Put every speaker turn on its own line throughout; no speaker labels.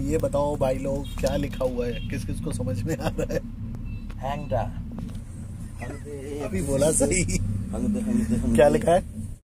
ये बताओ भाई लोग, क्या लिखा हुआ है, किस किस को समझ में आ रहा है?
हैंगडा
अभी बोला सही। क्या लिखा है?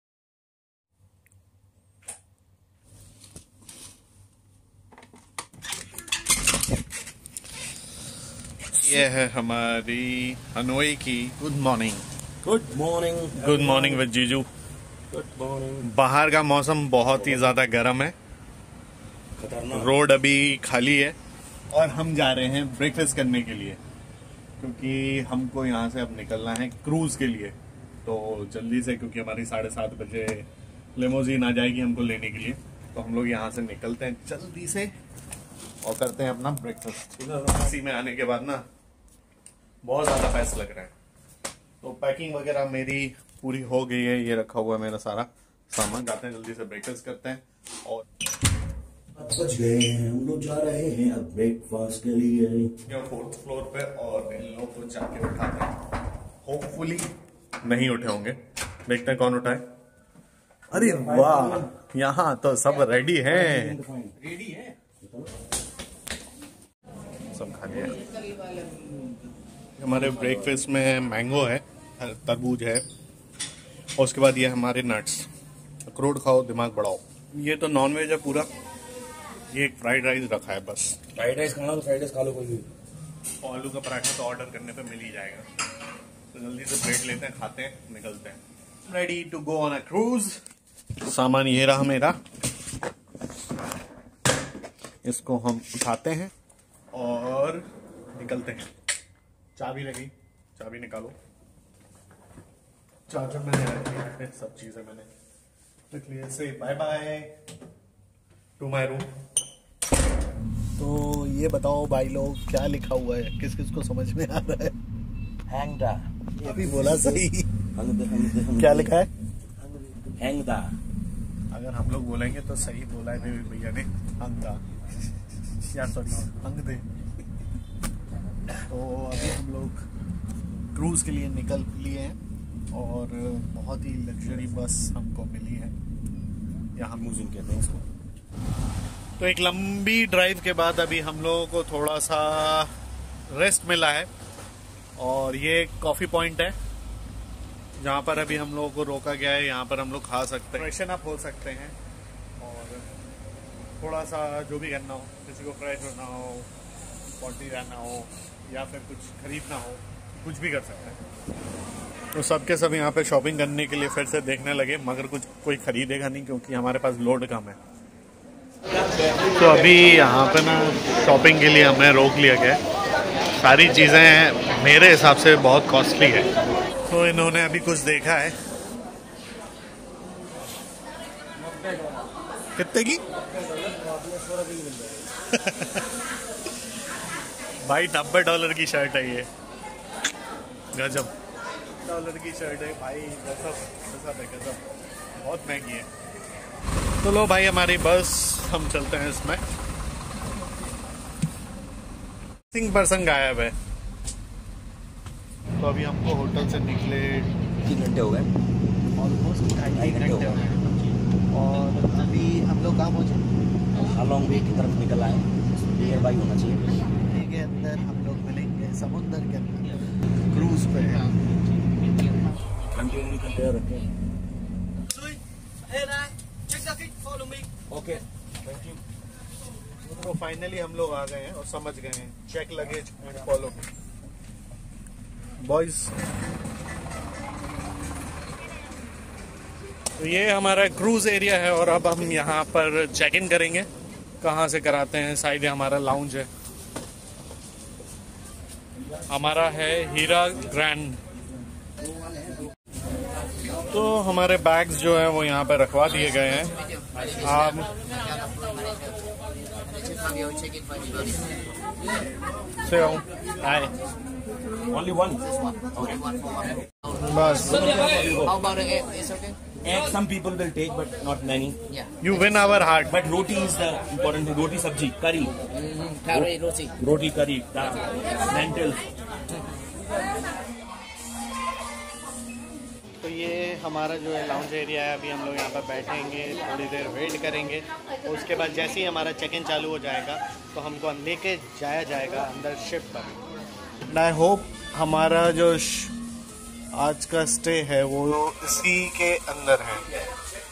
ये है हमारी हनोई की good morning. Good morning with जीजू।
Good morning.
बाहर का मौसम बहुत ही ज्यादा गर्म है, रोड अभी खाली है और हम जा रहे हैं ब्रेकफास्ट करने के लिए, क्योंकि हमको यहाँ से अब निकलना है क्रूज के लिए। तो जल्दी से, क्योंकि हमारी 7:30 बजे लिमोजीन आ जाएगी हमको लेने के लिए, तो हम लोग यहाँ से निकलते हैं जल्दी से और करते हैं अपना ब्रेकफास्ट। इसी में आने के बाद ना बहुत ज्यादा पैसा लग रहा है, तो पैकिंग वगैरह मेरी पूरी हो गई है। ये रखा हुआ है मेरा सारा सामान। जाते हैं जल्दी से ब्रेकफास्ट करते हैं। और
बच गए हैं, हम लोग जा रहे हैं अब ब्रेकफास्ट के लिए।
4th फ्लोर पे और इन लोगों को जाके उठाते हैं। होपफुली नहीं उठे होंगे, देखते हैं कौन उठाए। अरे वाह, यहाँ तो सब रेडी हैं।
रेडी है,
सब खा लिया। हमारे ब्रेकफास्ट में मैंगो है, तरबूज है, और उसके बाद ये हमारे नट्स। अखरोट खाओ, दिमाग बढ़ाओ। ये तो नॉनवेज है पूरा। ये एक फ्राइड राइस रखा है बस।
फ्राइड राइस खाना तो फ्राइड राइस खा लो कोई भी।
आलू का पराठा तो ऑर्डर करने पे मिल ही जाएगा। तो जल्दी से प्लेट लेते हैं, खाते हैं, निकलते हैं। Ready to go on a cruise. सामान ये रहा मेरा, इसको हम उठाते हैं और निकलते हैं। चाबी लगी, चाबी निकालो। चार्जर मैंने रख लिया है, सब चीजें मैंने रख लिया। Say bye bye to my room. तो ये बताओ भाई लोग, क्या लिखा हुआ है, किस किस को समझ में आ रहा है?
हैंगडा।
अभी बोला सही। क्या लिखा है?
हैंगडा।
अगर हम लोग बोलेंगे तो सही बोला है भैया ने, हंगदा या सॉरी हंगदे। तो अभी हम लोग क्रूज के लिए निकल लिए हैं और बहुत ही लग्जरी बस हमको मिली है, यहाँ म्यूजियम कहते हैं इसको। तो एक लंबी ड्राइव के बाद अभी हम लोगों को थोड़ा सा रेस्ट मिला है, और ये कॉफी पॉइंट है जहाँ पर अभी हम लोगों को रोका गया है। यहाँ पर हम लोग खा सकते हैं, फ्रेशन अप हो सकते हैं, और थोड़ा सा जो भी करना हो, किसी को फ्रेश होना हो, पॉटी रहना हो, या फिर कुछ खरीदना हो, कुछ भी कर सकते हैं। तो सबके सब यहाँ पे शॉपिंग करने के लिए फिर से देखने लगे, मगर कुछ कोई खरीदेगा नहीं क्योंकि हमारे पास लोड कम है। तो अभी यहाँ पे ना शॉपिंग के लिए हमें रोक लिया गया है। सारी चीज़ें मेरे हिसाब से बहुत कॉस्टली है, तो इन्होंने अभी कुछ देखा है। कितने की? भाई $90 की शर्ट है ये, गजब। $90 की शर्ट है भाई, गजब है, गजब। बहुत महंगी है। तो लो भाई, हमारी बस, हम चलते हैं इसमें। पर्सन गायब है। तो अभी हमको होटल से निकले
3 घंटे हो गए,
ऑलमोस्ट 2.5 घंटे हो गए, और अभी हम लोग कहाँ पहुँचे?
हालोंग बे की तरफ निकल आए। नियर बाई होना चाहिए।
के अंदर हम लोग मिलेंगे, समुद्र के अंदर क्रूज पे।
Okay, thank you.
तो फाइनली हम लोग आ गए हैं और समझ गए हैं, check luggage and follow me boys. तो ये हमारा क्रूज एरिया है और अब हम यहाँ पर चेक इन करेंगे। कहाँ से कराते हैं? शायद हमारा लाउंज है, हमारा है हीरा ग्रैंड। तो हमारे बैग्स जो है वो यहाँ पे रखवा दिए गए हैं। आप से हाय
Only one. Okay.
बस।
How about the egg? It's okay?
Egg some people will take, but not many.
Yeah.
You win our heart.
But roti is the important thing. Roti sabji, curry.
Curry, roti.
Roti curry, lentils.
तो ये हमारा जो है lounge area है। अभी हम लोग यहाँ पर बैठेंगे, थोड़ी देर वेट करेंगे, और उसके बाद जैसे ही हमारा चेक इन चालू हो जाएगा तो हमको लेके जाया जाएगा अंदर शिप पर। आई होप हमारा जो आज का स्टे है वो इसी के अंदर है।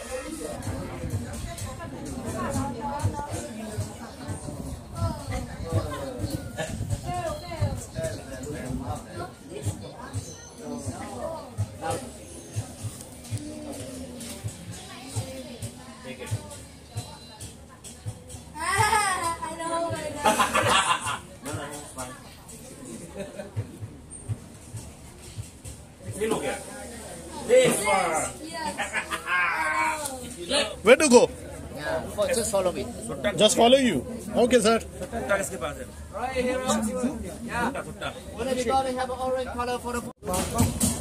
Where to go?
Yeah, just follow me.
Just follow you. Okay, sir.
Right here. Yeah. When we go, they have an orange color for the.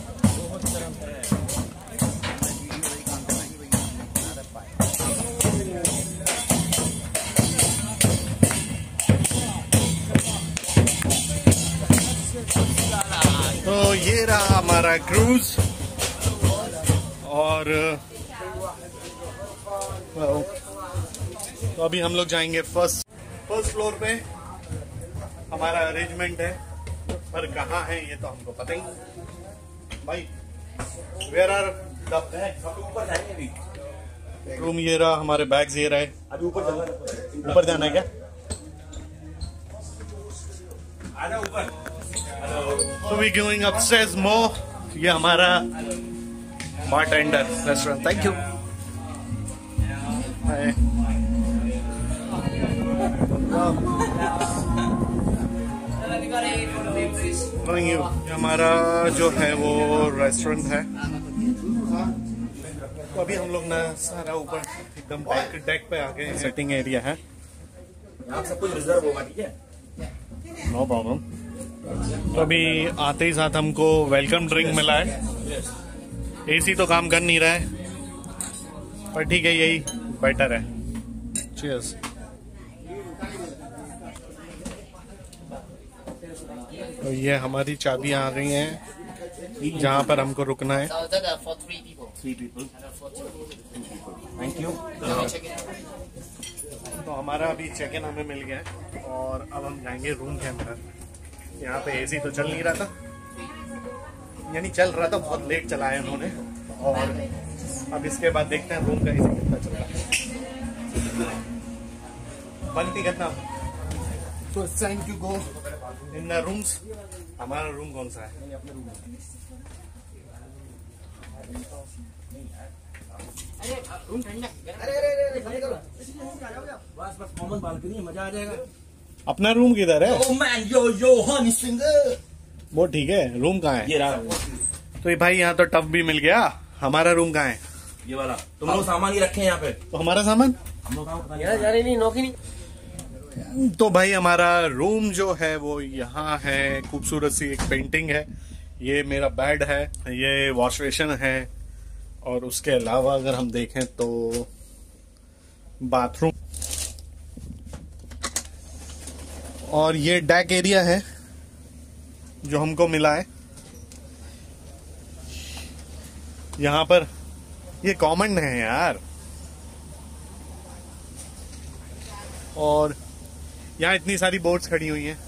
तो ये रहा हमारा क्रूज, और तो अभी हम लोग जाएंगे फर्स्ट फ्लोर पे। हमारा अरेंजमेंट है, पर कहाँ है ये तो हमको पता ही नहीं। भाई वेयर आर द बैग्स? ऊपर जाएंगे अभी। रूम ये रहा, हमारे बैग्स ये रहे।
अभी
ऊपर जाना है क्या?
आजा ऊपर।
So we going upstairs more. ये हमारा बारटेंडर रेस्टोरेंट। Thank you. हमारा जो है वो रेस्टोरेंट है। तो अभी हम लोग ना सारा ऊपर एकदम डेक पे आ गए हैं। सेटिंग एरिया है,
यहाँ सब कुछ रिजर्व होगा, ठीक है?
No problem. तो अभी आते ही साथ हमको वेलकम ड्रिंक मिला है। एसी तो काम कर नहीं रहा है, पर ठीक है, यही बेटर है। चीयर्स। तो ये हमारी चाबियां आ गई हैं जहाँ पर हमको रुकना है।
So that's for 3 people.
3 people.
For 2 people.
Thank you.
Check it out.
तो हमारा अभी चेक इन हमें मिल गया है, और अब हम जाएंगे रूम के अंदर। यहाँ पे एसी तो चल नहीं रहा था, यानी चल रहा था, बहुत लेट चलाया उन्होंने, और अब इसके बाद देखते हैं रूम का एसी कितना चल रहा है। बंद नहीं करना। तो it's time to go in the rooms. हमारा रूम कौन सा है?
बस कॉमन बालकनी है, मजा आ जाएगा।
अपना रूम किधर है?
Oh man, yo, honey singer.
वो ठीक है, रूम कहाँ है?
ये रहा,
तो ये भाई यहाँ तो टफ भी मिल गया। हमारा रूम कहाँ है?
ये वाला। तुम लोग सामान ही रखे हैं यहाँ पे।
तो हमारा सामान
हम लोग
नहीं, नौकी नहीं।
तो भाई हमारा रूम जो है वो यहाँ है। खूबसूरत सी एक पेंटिंग है। ये मेरा बेड है, ये वॉश बेसिन है, और उसके अलावा अगर हम देखें तो बाथरूम, और ये डेक एरिया है जो हमको मिला है। यहाँ पर ये कॉमन है यार, और यहाँ इतनी सारी बोट्स खड़ी हुई हैं।